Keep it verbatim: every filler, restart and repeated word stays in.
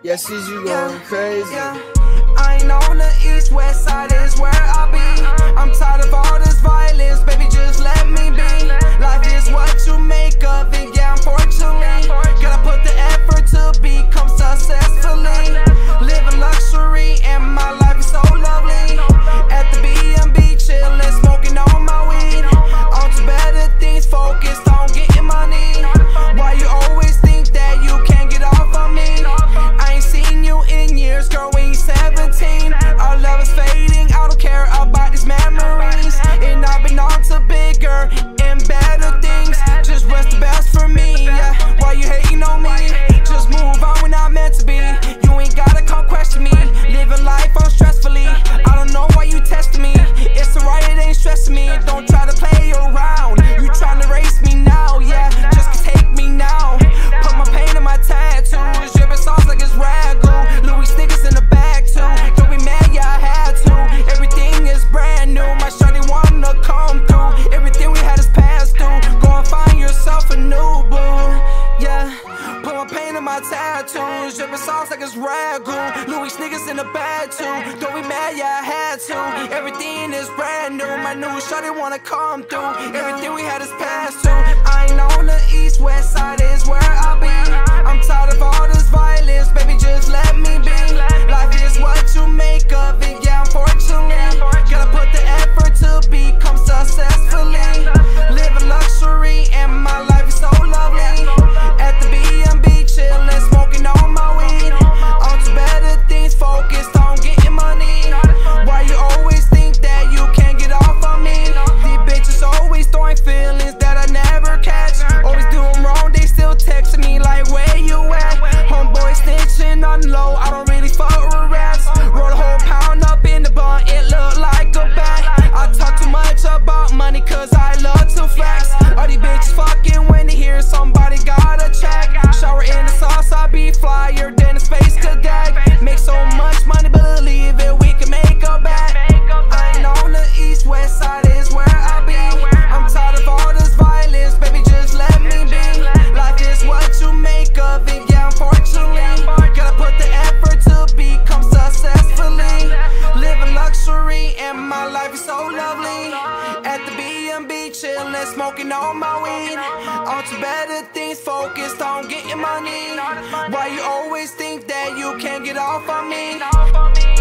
Yeah, she's you going yeah, crazy. Yeah. I ain't on the east, west side is where I be. I'm tired of all this violence, baby, just let me be. Life is what you make of it, yeah, unfortunately. Gotta put the effort to become successfully. Living luxury and my life is so lovely. At the B and B chillin', smoking on my weed. On to better things, focused on getting money. Why you always think that you can't get off on me? I ain't seen you in years, girl, when you seventeen. Our love is fading, I don't care about these memories. And I've been on to bigger and better things. Just what's the best for me, yeah. Why you hating on me? Just move on, we're not meant to be. You ain't gotta come question me. Living life unstressfully. I don't know why you testing me. It's alright, it ain't stressing me. Don't try to play around. You trying to race me now, yeah. Just take me now. Put my pain in my tattoos. Dripping sauce like it's ragu. Louis sneakers in the bag too. Don't be mad, yeah, I had to. Everything is brand new. My shawty wanna come through. Everything we had is passed through. Go and find yourself a new boo, yeah. Put my pain in my tattoos. Dripping sauce like it's ragu. Louis sneakers in the bag too. Don't be mad, yeah, I had to. Everything is brand new. My new shawty wanna come through. Everything we had is passed through. I ain't on the east, west side is where I be. I'm tired of all this violence, baby, just let me be. Life is what you make of it, yeah, unfortunately. Gotta put the effort to become successfully. Living luxury and my life is so lovely. At the B and B chillin', smoking on my weed. On to better things, focused on getting money. Why you always think that you can't get off on me? These bitches always throwing feelings that I never catch. Always doing wrong, they still texting me like, where you at? Homeboy snitching on the low, I don't really fuck with rats. Roll a whole pound up in the bun, it look like a bat. I talk too much about money cause I love to flex. All these bitches fucking when they hear somebody got a check. Shower in the sauce, I be flyer than a space cadet. Make so much money, believe it, we can make a bet. I ain't on the east, west side is where I be. I'm tired of all this violence, baby, just let me be. Life is what you make of it, yeah, unfortunately. Gotta put the effort to become successfully. Living luxury and my life is so lovely. At the B and B chillin', smoking on my weed. On to better things, focused on getting money. Why you always think that you can't get off on me?